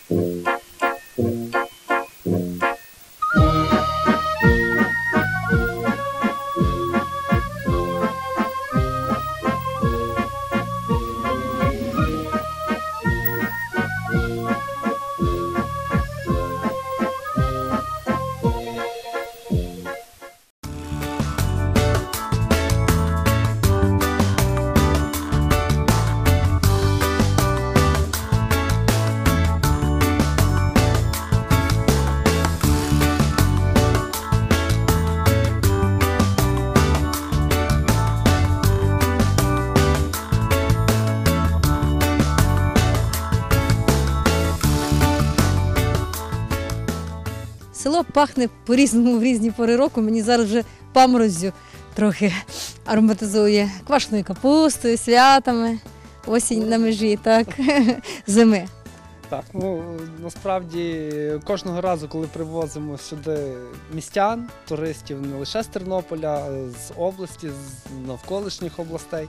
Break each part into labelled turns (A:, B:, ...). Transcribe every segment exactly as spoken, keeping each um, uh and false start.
A: Село пахне по-різному в різні пори року. Мені зараз вже памороззю трохи ароматизує. Квашеною капустою, святами, осінь на межі, так, зими.
B: Так, ну насправді кожного разу, коли привозимо сюди містян, туристів не лише з Тернополя, а з області, з навколишніх областей,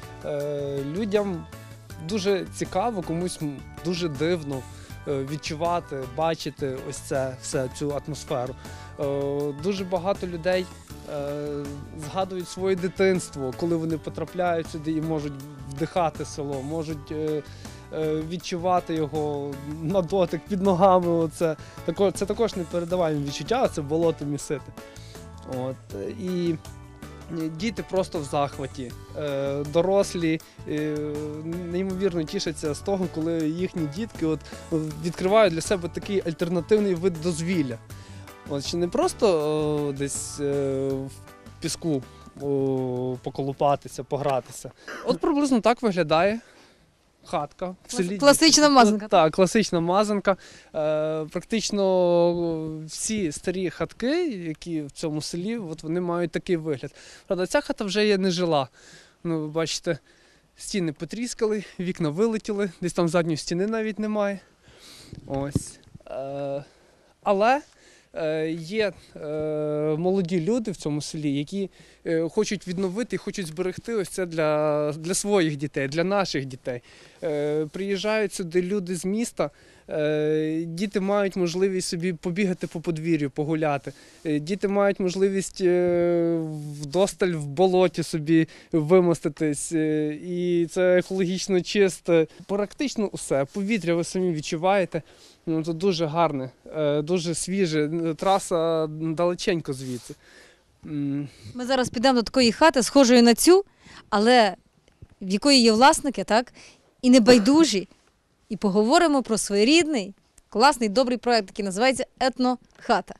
B: людям дуже цікаво, комусь дуже дивно відчувати, бачити ось це, все, цю атмосферу. Дуже багато людей згадують своє дитинство, коли вони потрапляють сюди і можуть вдихати село, можуть відчувати його на дотик під ногами. Оце. Це також непередаваємо відчуття, це болото місити. От. І діти просто в захваті, дорослі неймовірно тішаться з того, коли їхні дітки от відкривають для себе такий альтернативний вид дозвілля. От, що не просто о, десь о, в піску о, поколупатися, погратися. От приблизно так виглядає хатка в селі.
A: Класична мазанка.
B: Так, класична мазанка. Е, практично всі старі хатки, які в цьому селі, от вони мають такий вигляд. Правда, ця хата вже є нежила. Ну, ви бачите, стіни потріскали, вікна вилетіли, десь там задньої стіни навіть немає. Ось. Е, але є молоді люди в цьому селі, які хочуть відновити і хочуть зберегти ось це для, для своїх дітей, для наших дітей. Приїжджають сюди люди з міста, діти мають можливість собі побігати по подвір'ю, погуляти. Діти мають можливість вдосталь в болоті собі вимоститись. І це екологічно чисте. Практично усе. Повітря ви самі відчуваєте. Ну, тут дуже гарне, дуже свіже, траса далеченько звідси.
A: Ми зараз підемо до такої хати, схожої на цю, але в якої є власники, так, і небайдужі. І поговоримо про своєрідний, класний, добрий проєкт, який називається «Етнохата».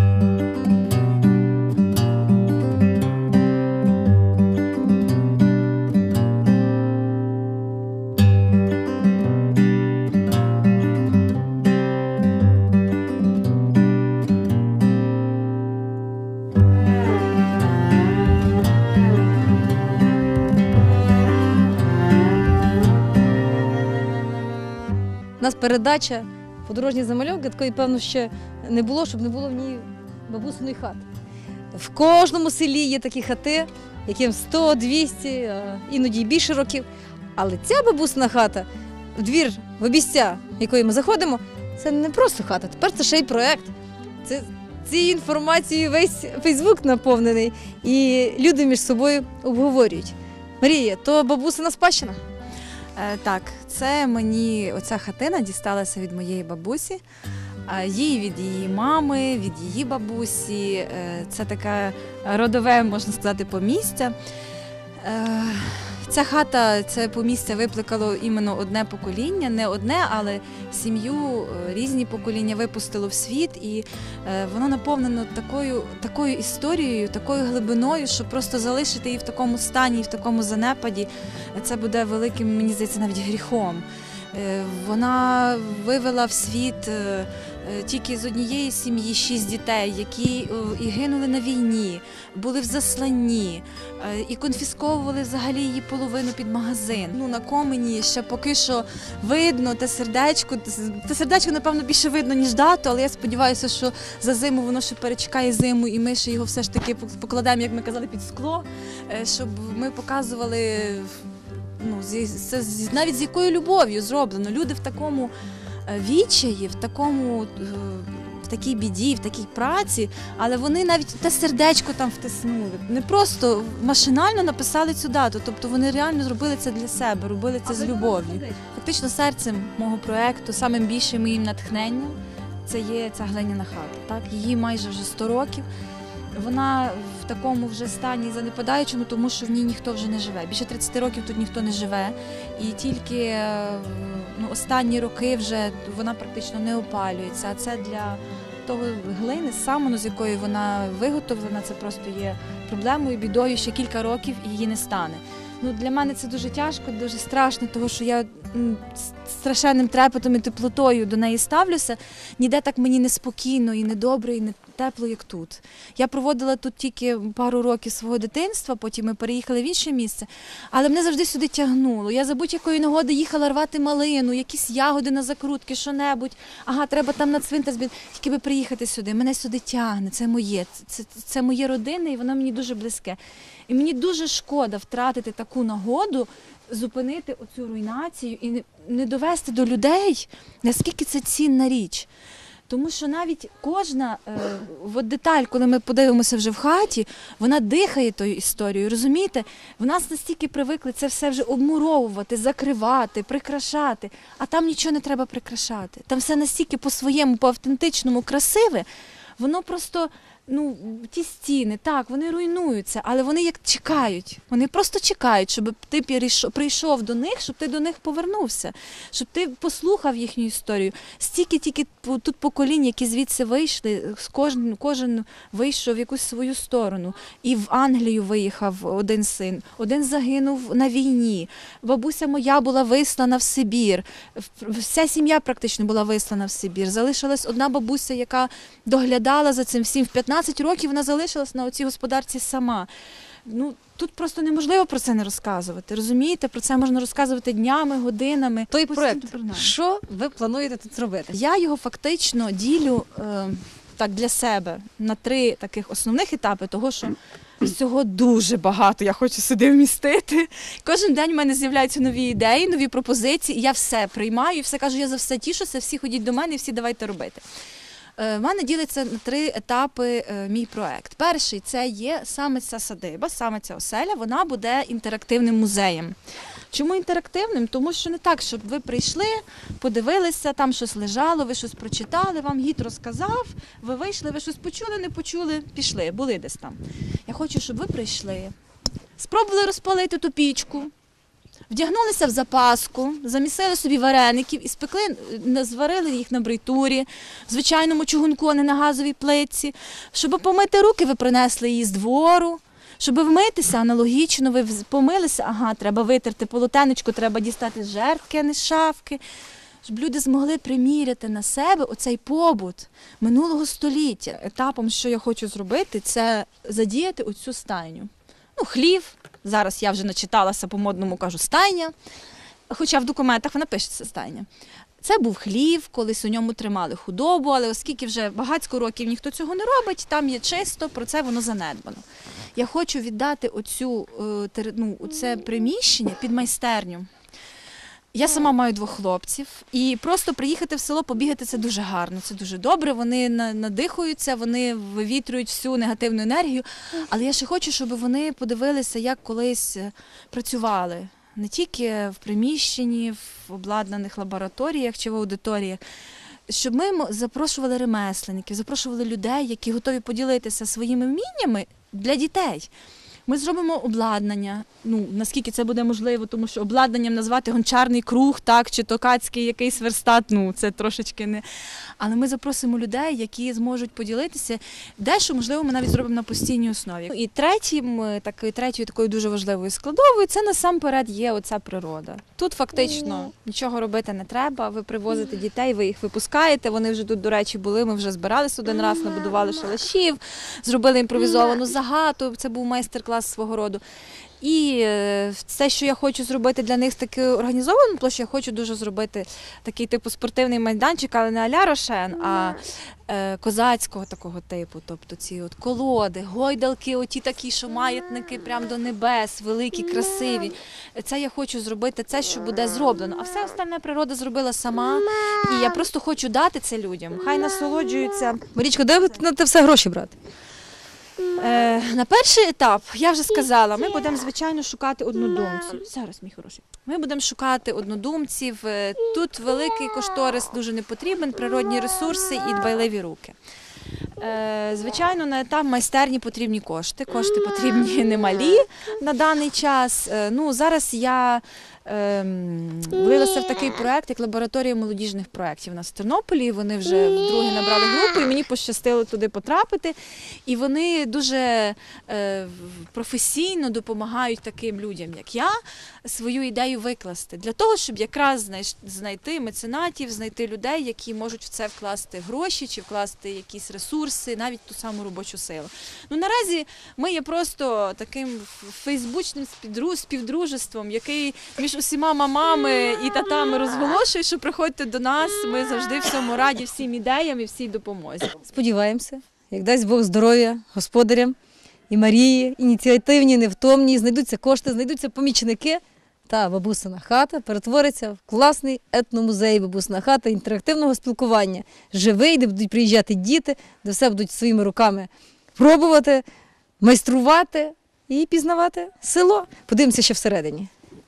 A: У нас передача «Подорожні замальовки», такої, певно, ще не було, щоб не було в ній бабусиної хати. В кожному селі є такі хати, яким сто, двісті, іноді й більше років. Але ця бабусина хата, в двір, в обійстя, в якої ми заходимо, це не просто хата, тепер це ще й проєкт. Це цією інформацією весь Фейсбук наповнений, і люди між собою обговорюють. Марія, то бабусина спадщина?
C: Так, це мені оця хатина дісталася від моєї бабусі, їй від її мами, від її бабусі. Це таке родове, можна сказати, помістя. Ця хата, це помістя випликало іменно одне покоління, не одне, але сім'ю різні покоління випустило в світ, і воно наповнено такою, такою історією, такою глибиною, що просто залишити її в такому стані, в такому занепаді, це буде великим, мені здається, навіть гріхом. Вона вивела в світ тільки з однієї сім'ї шість дітей, які і гинули на війні, були в засланні, і конфісковували взагалі її половину під магазин. Ну, на комені ще поки що видно те сердечко. Те сердечко, напевно, більше видно, ніж дату, але я сподіваюся, що за зиму воно ще перечекає зиму, і ми ще його все ж таки покладемо, як ми казали, під скло, щоб ми показували, ну, це навіть з якою любов'ю зроблено. Люди в такому е, відчаї, в такому, е, в такій біді, в такій праці, але вони навіть те сердечко там втиснули. Не просто машинально написали цю дату, тобто вони реально зробили це для себе, робили це з любов'ю. Фактично серцем мого проєкту, самим більшим моїм натхненням, це є ця глиняна хата. Так? Її майже вже сто років. Вона в такому вже стані занепадаючому, тому що в ній ніхто вже не живе. Більше тридцять років тут ніхто не живе. І тільки ну, останні роки вже вона практично не опалюється. А це для того глини, самону, з якої вона виготовлена, це просто є проблемою, бідою, ще кілька років і її не стане. Ну, для мене це дуже тяжко, дуже страшно, тому що я м, з страшенним трепетом і теплотою до неї ставлюся. Ніде так мені не спокійно, і не добре, і не тепло, як тут. Я проводила тут тільки пару років свого дитинства, потім ми переїхали в інше місце, але мене завжди сюди тягнуло. Я за будь-якої нагоди їхала рвати малину, якісь ягоди на закрутки, що-небудь. Ага, треба там на цвинтар збити, тільки би приїхати сюди. Мене сюди тягне, це моє, це, це, це моє родинне, і воно мені дуже близьке. І мені дуже шкода втратити таку нагоду, зупинити оцю руйнацію і не, не довести до людей, наскільки це цінна річ. Тому що навіть кожна е, от деталь, коли ми подивимося вже в хаті, вона дихає тою історією, розумієте? В нас настільки привикли це все вже обмуровувати, закривати, прикрашати, а там нічого не треба прикрашати. Там все настільки по-своєму, по-автентичному красиве, воно просто... Ну, ті стіни, так, вони руйнуються, але вони як чекають. Вони просто чекають, щоб ти прийшов до них, щоб ти до них повернувся, щоб ти послухав їхню історію. Стільки тільки тут поколінь, які звідси вийшли, кожен, кожен вийшов в якусь свою сторону. І в Англію виїхав один син, один загинув на війні. Бабуся моя була вислана в Сибір. Вся сім'я практично була вислана в Сибір. Залишилась одна бабуся, яка доглядала за цим всім. В п'ятнадцять років вона залишилась на оцій господарці сама. Ну, тут просто неможливо про це не розказувати, розумієте? Про це можна розказувати днями, годинами.
A: Той проєкт, що ви плануєте тут зробити?
C: Я його фактично ділю е, так для себе на три таких основних етапи, того, що всього дуже багато я хочу сюди вмістити. Кожен день в мене з'являються нові ідеї, нові пропозиції, і я все приймаю, і все кажу, я за все тішуся, всі ходіть до мене і всі давайте робити. В мене ділиться на три етапи мій проект. Перший – це є саме ця садиба, саме ця оселя, вона буде інтерактивним музеєм. Чому інтерактивним? Тому що не так, щоб ви прийшли, подивилися, там щось лежало, ви щось прочитали, вам гід розказав, ви вийшли, ви щось почули, не почули, пішли, були десь там. Я хочу, щоб ви прийшли, спробували розпалити ту пічку, вдягнулися в запаску, замісили собі вареників і спекли, зварили їх на бритурі, в звичайному чугунку, а не на газовій плитці. Щоб помити руки, ви принесли її з двору. Щоб вмитися, аналогічно, ви помилися, ага, треба витерти полотенечко, треба дістати з жертки, а не з шафки. Щоб люди змогли приміряти на себе оцей побут минулого століття. Етапом, що я хочу зробити, це задіяти оцю стайню. Ну, хлів. Зараз я вже начиталася, по-модному кажу, стайня, хоча в документах вона пишеться стайня. Це був хлів, колись у ньому тримали худобу, але оскільки вже багатько років ніхто цього не робить, там є чисто, про це воно занедбано. Я хочу віддати оцю, ну, оце приміщення під майстерню. Я сама маю двох хлопців, і просто приїхати в село, побігати – це дуже гарно, це дуже добре, вони надихаються, вони вивітрюють всю негативну енергію, але я ще хочу, щоб вони подивилися, як колись працювали. Не тільки в приміщенні, в обладнаних лабораторіях чи в аудиторіях, щоб ми запрошували ремесленників, запрошували людей, які готові поділитися своїми вміннями для дітей. Ми зробимо обладнання, ну, наскільки це буде можливо, тому що обладнанням назвати гончарний круг, так, чи токацький якийсь верстат, ну, це трошечки не... Але ми запросимо людей, які зможуть поділитися, дещо, можливо, ми навіть зробимо на постійній основі. І третім, такою, третьою такою дуже важливою складовою, це насамперед є оця природа. Тут фактично нічого робити не треба, ви привозите дітей, ви їх випускаєте, вони вже тут, до речі, були, ми вже збиралися один раз, набудували шалашів, зробили імпровізовану загату, це був майстер-клас свого роду. І е, це, що я хочу зробити для них таки організовану площу, я хочу дуже зробити такий типу спортивний майданчик, але не а-ля Рошен, а е, козацького такого типу. Тобто ці от колоди, гойдалки, оті такі, що маятники прямо до небес, великі, красиві. Це я хочу зробити, це, що буде зроблено. А все остальне природа зробила сама. І я просто хочу дати це людям. Хай насолоджуються.
A: Марічко, де ви на те все гроші брати?
C: Е, на перший етап, я вже сказала, ми будемо, звичайно, шукати однодумців. Зараз, мій хороший. Ми будемо шукати однодумців. Е, Тут великий кошторис дуже не потрібен, природні ресурси і дбайливі руки. Е, Звичайно, на етап майстерні потрібні кошти. Кошти потрібні немалі на даний час. Е, Ну, зараз я ем, влилася в такий проект, як лабораторія молодіжних проєктів у нас в Тернополі. Вони вже вдруге набрали групу, і мені пощастило туди потрапити. І вони дуже е, професійно допомагають таким людям, як я, свою ідею викласти. Для того, щоб якраз знайти меценатів, знайти людей, які можуть в це вкласти гроші чи вкласти якісь ресурси, навіть ту саму робочу силу. Ну, наразі ми є просто таким фейсбучним співдружеством, який між усіма мамами і татами розголошує, що приходьте до нас, ми завжди всьому раді, всім ідеям і всій допомозі.
A: Сподіваємося, як дасть Бог здоров'я господарям і Марії, ініціативні, невтомні, знайдуться кошти, знайдуться помічники, та бабусина хата перетвориться в класний етномузей бабусина хата інтерактивного спілкування. Живий, де будуть приїжджати діти, де все будуть своїми руками пробувати, майструвати і пізнавати село. Подивимося ще всередині.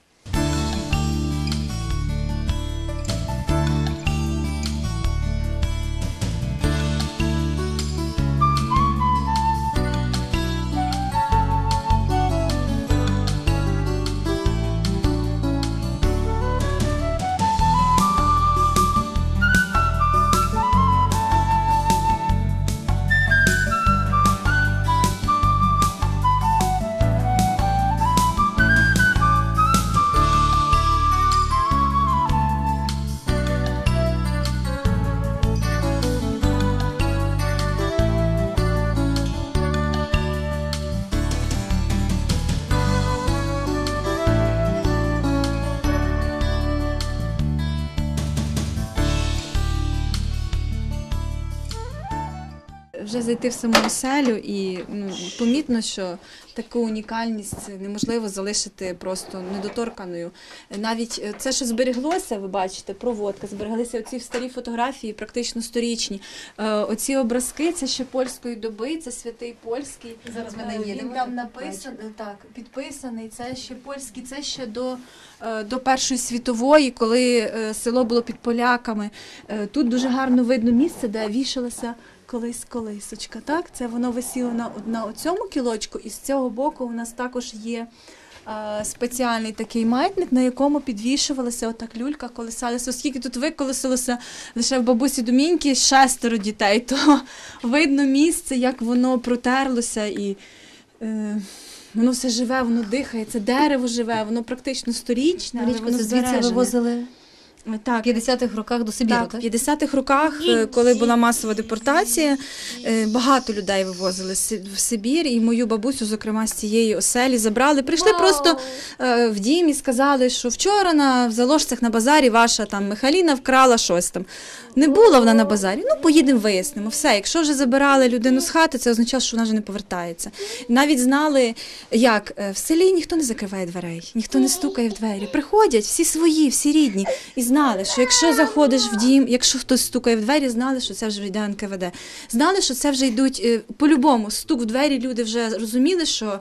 C: Вже зайти в саму оселю і ну, помітно, що таку унікальність неможливо залишити просто недоторканою. Навіть це, що збереглося, ви бачите, проводка, збереглися оці старі фотографії, практично сторічні. Оці образки, це ще польської доби, це святий польський.
A: Зараз ми на
C: Він там написаний, так, підписаний, це ще польський, це ще до, до Першої світової, коли село було під поляками. Тут дуже гарно видно місце, де вішалася колись колисочка, так? Це воно висіло на, на цьому кілочку, і з цього боку у нас також є е, спеціальний такий маятник, на якому підвішувалася отак люлька, колесалася. Оскільки тут виколесилося лише в бабусі Доміньки шестеро дітей, то видно місце, як воно протерлося і е, воно все живе, воно дихає, це дерево живе, воно практично сторічне, але воно
A: Це звідси
C: збережене.
A: вивозили
C: Так.
A: в п'ятдесятих роках до Сибіру,
C: Так,
A: так?
C: в п'ятдесятих роках, коли була масова депортація, багато людей вивозили в Сибір, і мою бабусю, зокрема, з цієї оселі забрали. Прийшли
A: Вау!
C: просто в дім і сказали, що вчора на в Заложцях на базарі ваша там Михаліна вкрала щось там. Не була вона на базарі, ну поїдемо вияснимо. Все, якщо вже забирали людину з хати, це означає, що вона вже не повертається. Навіть знали, як в селі ніхто не закриває дверей, ніхто не стукає в двері. Приходять всі свої, всі рідні. І знали, що якщо заходиш в дім, якщо хтось стукає в двері, знали, що це вже йде ен ка ве де. Знали, що це вже йдуть, по-любому, стук в двері, люди вже розуміли, що,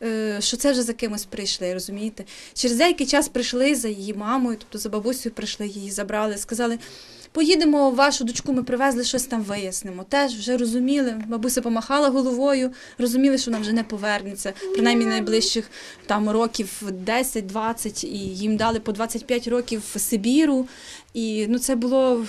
C: що це вже за кимось прийшли, розумієте. Через деякий час прийшли за її мамою, тобто за бабусею прийшли, її забрали, сказали, поїдемо, вашу дочку ми привезли, щось там вияснимо. Теж вже розуміли, бабуся помахала головою, розуміли, що вона вже не повернеться, принаймні найближчих там років десять-двадцять, і їм дали по двадцять п'ять років в Сибіру. І ну, це було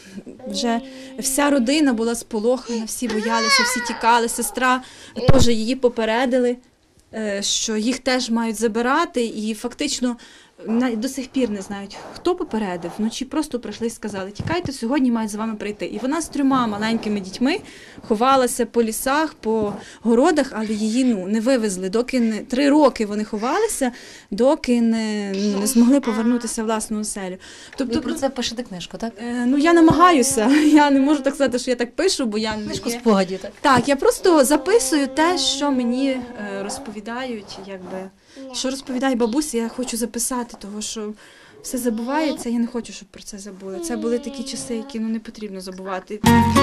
C: вже, вся родина була сполохана, всі боялися, всі тікали, сестра теж її попередили, що їх теж мають забирати, і фактично на- до сих пір не знають, хто попередив. Вночі просто прийшли і сказали, тікайте, сьогодні мають за вами прийти. І вона з трьома маленькими дітьми ховалася по лісах, по городах, але її ну, не вивезли. Доки не три роки вони ховалися, доки не, ну, не змогли повернутися в власну оселю.
A: Тобто ви про
C: ну,
A: це пишете книжку, так?
C: е, ну, я намагаюся. Я не можу так сказати, що я так пишу, бо я не
A: Книжку
C: є.
A: спогадів, так?
C: Так, я просто записую те, що мені е, розповідають, якби, що розповідає бабуся, я хочу записати, тому що все забувається, я не хочу, щоб про це забули. Це були такі часи, які ну, не потрібно забувати.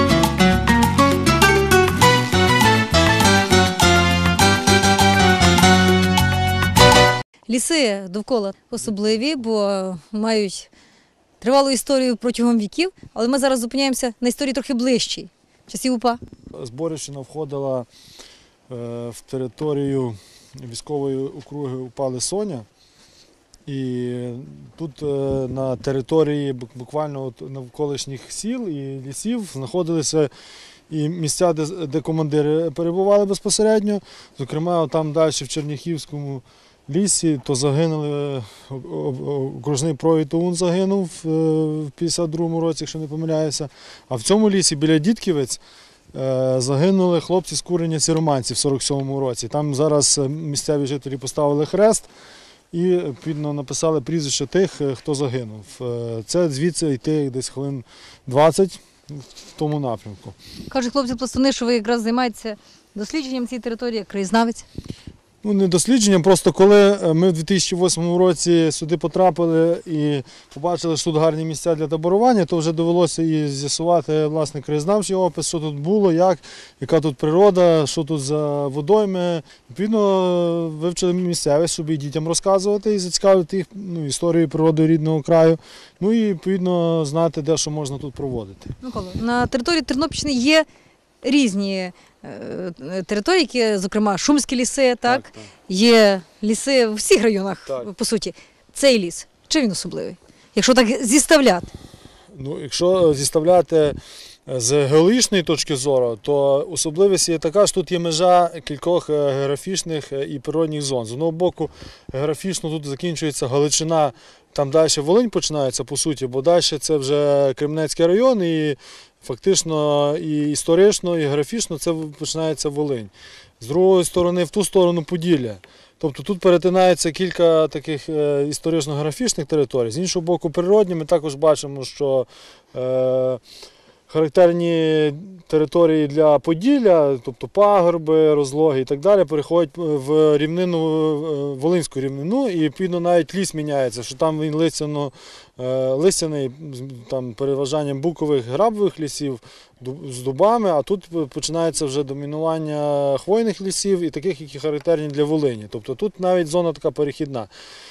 A: Ліси довкола особливі, бо мають тривалу історію протягом віків, але ми зараз зупиняємося на історії трохи ближчій, часів УПА.
D: Зборівщина входила е, в територію військової округи УПА Лисоня. І тут е, на території бук- буквально от навколишніх сіл і лісів знаходилися і місця, де, де командири перебували безпосередньо. Зокрема, там далі в Черняхівському лісі то загинули, о- о- окружний провід ОУН загинув е, в п'ятдесят другому році, якщо не помиляюся. А в цьому лісі біля Дідківець е, загинули хлопці з курення сіроманців в сорок сьомому році. Там зараз е, місцеві жителі поставили хрест і відповідно написали прізвища тих, е, хто загинув. Е, Це звідси йти десь хвилин двадцять в тому напрямку.
A: Кажуть хлопці-пластуни, що ви якраз займаєтеся дослідженням цієї території, як краєзнавець.
D: Ну, не дослідженням, просто коли ми в дві тисячі восьмому році сюди потрапили і побачили, що тут гарні місця для таборування, то вже довелося і з'ясувати власне краєзнавчий опис, що тут було, як, яка тут природа, що тут за водойми. Відповідно, вивчили місцевість, щоб і дітям розказувати і зацікавити їх ну, історією природи рідного краю. Ну і відповідно знати, де що можна тут проводити.
A: Микола, на території Тернопільщини є різні е, території, які, зокрема, шумські ліси, так?
D: так.
A: Є ліси в всіх районах,
D: Так.
A: по суті. Цей ліс, чи він особливий? Якщо так зіставляти.
D: Ну, якщо зіставляти з геологічної точки зору, то особливість є така, що тут є межа кількох географічних і природних зон. З одного боку, географічно тут закінчується Галичина, там далі Волинь починається, по суті, бо далі це вже Кременецький район, і фактично і історично, і географічно це починається Волинь. З другої сторони, в ту сторону Поділля. Тобто тут перетинається кілька таких е, історично-географічних територій. З іншого боку, природні ми також бачимо, що е, характерні території для Поділля, тобто пагорби, розлоги і так далі, переходять в рівнину, е, Волинську рівнину, і відповідно навіть ліс міняється, що там він листяно, е, листяний, з там, переважанням букових грабових лісів дуб- з дубами, а тут починається вже домінування хвойних лісів і таких, які характерні для Волині. Тобто тут навіть зона така перехідна.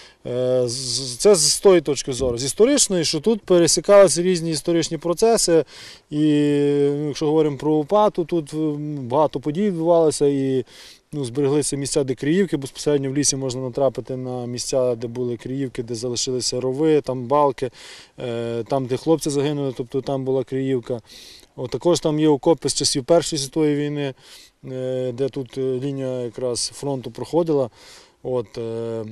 D: Е, з- Це з тої точки зору. З історичної, що тут пересікалися різні історичні процеси, і ну, якщо говоримо про УПА, то тут м, багато подій відбувалося, і ну, збереглися місця, де Криївки, безпосередньо в лісі можна натрапити на місця, де були Криївки, де залишилися рови, там балки, е, там, де хлопці загинули, тобто там була Криївка. От, також там є окопи з часів Першої світової війни, е, де тут е, лінія якраз фронту проходила. От, е,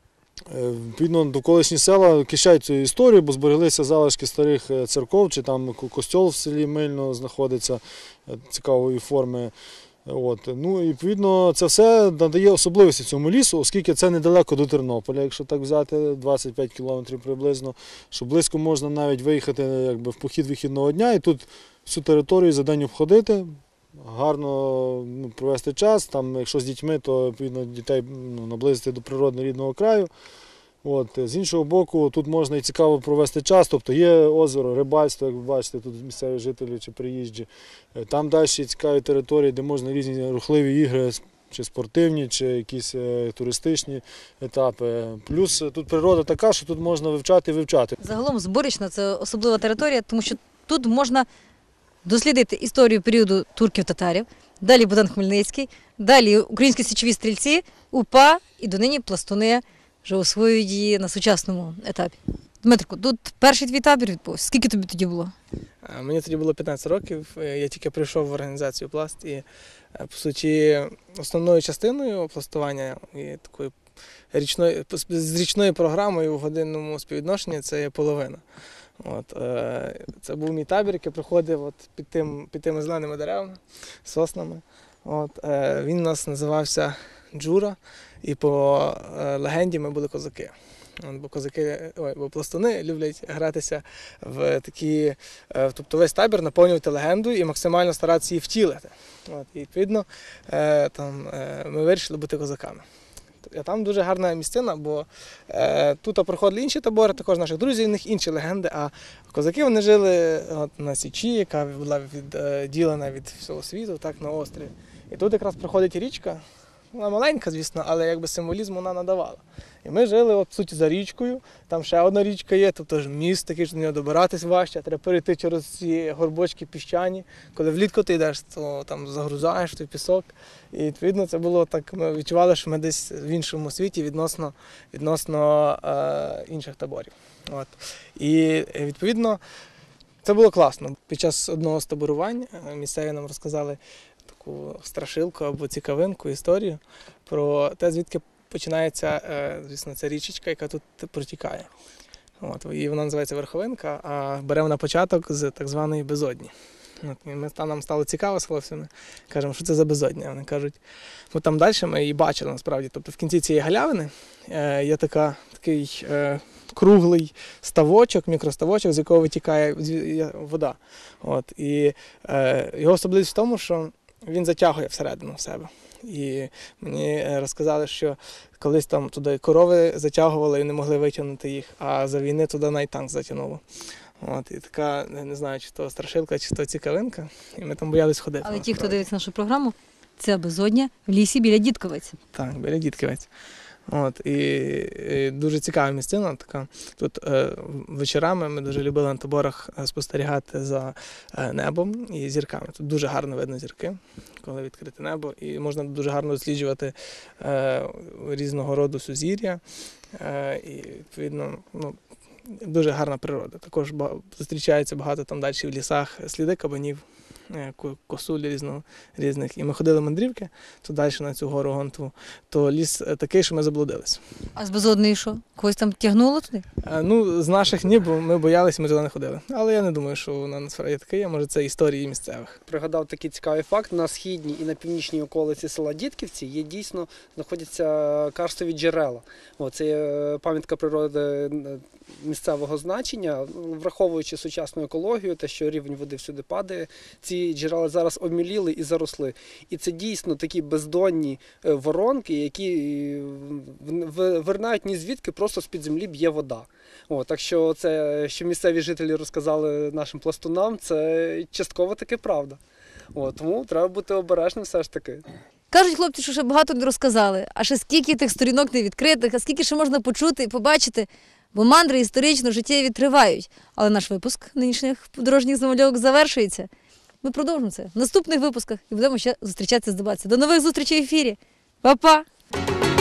D: Е, Відповідно, довколишні села кишають цю історію, бо збереглися залишки старих е, церков, чи там ко- костьол в селі Мильно знаходиться е, цікавої форми. От. Ну, і, відповідно, це все надає особливості цьому лісу, оскільки це недалеко до Тернополя, якщо так взяти, двадцять п'ять кілометрів приблизно, що близько можна навіть виїхати якби, в похід вихідного дня і тут всю територію за день обходити. Гарно ну, провести час, там, якщо з дітьми, то відповідно дітей ну, наблизити до природно рідного краю. От. З іншого боку, тут можна і цікаво провести час, тобто є озеро, рибальство, як ви бачите, тут місцеві жителі чи приїжджі. Там далі цікаві території, де можна різні рухливі ігри, чи спортивні, чи якісь е, туристичні етапи. Плюс е, тут природа така, що тут можна вивчати і вивчати.
A: Загалом Зборівщина – це особлива територія, тому що тут можна дослідити історію періоду турків-татарів, далі Богдан Хмельницький, далі українські січові стрільці, УПА і донині пластуни вже освоюють її на сучасному етапі. Дмитрику, тут перший твій табір відбувся. Скільки тобі тоді було?
E: А, Мені тоді було п'ятнадцять років, е, я тільки прийшов в організацію «Пласт» і, е, по суті, основною частиною пластування і такою річної, з річною програмою в годинному співвідношенні це є половина. От, е, це був мій табір, який проходив от під, тим, під тими зеленими деревами, соснами. От, е, він у нас називався Джура, і по е, легенді ми були козаки. От, бо козаки, ой, бо пластуни люблять гратися в такі, е, тобто весь табір наповнювати легенду і максимально старатися її втілити. От, і відповідно е, там, е, ми вирішили бути козаками. А там дуже гарна місцина, бо е, тут проходили інші табори, також наших друзів, у них інші легенди, а козаки вони жили от, на Січі, яка була відділена від всього світу, так, на острові. І тут якраз проходить річка, вона маленька, звісно, але якби символізм вона надавала. І ми жили, от, в суті, за річкою, там ще одна річка є, тобто ж міст такий, що до нього добиратись важче, треба перейти через ці горбочки піщані. Коли влітку ти йдеш, то там загрузаєш той пісок. І відповідно це було так, ми відчували, що ми десь в іншому світі відносно, відносно е, інших таборів. От. І відповідно це було класно. Під час одного з таборувань місцеві нам розказали таку страшилку або цікавинку, історію про те, звідки починається, звісно, ця річечка, яка тут протікає. От, і вона називається Верховинка, а бере вона початок з так званої безодні. От, і ми, там нам стало цікаво з хлопцями, кажемо, що це за безодня. Вони кажуть, ну там далі ми її бачили насправді. Тобто в кінці цієї галявини е, є така, такий е, круглий ставочок, мікроставочок, з якого витікає вода. От, і е, його особливість в тому, що він затягує всередину в себе. І мені розказали, що колись там туди корови затягували і не могли витягнути їх, а за війни туди навіть танк затягнуло. От, і така, не знаю, чи то страшилка, чи то цікавинка, і ми там боялись ходити.
A: Але ті, хто дивиться нашу програму, це безодня в лісі біля Дідковець.
E: Так, біля Дідковець. От, і, і дуже цікава місцина така. Тут е, вечорами ми дуже любили на таборах спостерігати за е, небом і зірками. Тут дуже гарно видно зірки, коли відкрите небо, і можна дуже гарно досліджувати е, різного роду сузір'я. Е, і, відповідно, ну, дуже гарна природа. Також ба- зустрічається багато там далі в лісах сліди кабанів, косуль різного, різних. І ми ходили мандрівки, то далі на цю гору Гонтову, то ліс такий, що ми заблудились.
A: А з безодною що? Когось там тягнуло туди?
E: Ну, з наших ні, бо ми боялися, ми туди не ходили. Але я не думаю, що вона насправді така є, може це історії місцевих.
B: Пригадав такий цікавий факт, на східній і на північній околиці села Дідківці є дійсно, знаходяться карстові джерела. О, це є пам'ятка природи місцевого значення, враховуючи сучасну екологію, те, що рівень води всюди падає, ці джерела зараз обміліли і заросли. І це дійсно такі бездонні воронки, які вирнають ні звідки, просто з-під землі б'є вода. О, так що це, що місцеві жителі розказали нашим пластунам, це частково таки правда. О, тому треба бути обережним все ж таки.
A: Кажуть хлопці, що ще багато не розказали, а ще скільки тих сторінок не відкритих, а скільки ще можна почути і побачити, бо мандри історично життєві тривають. Але наш випуск нинішніх подорожніх замальовок завершується. Ми продовжимо це в наступних випусках і будемо ще зустрічатися з Дебатця. До нових зустрічей в ефірі. Па-па!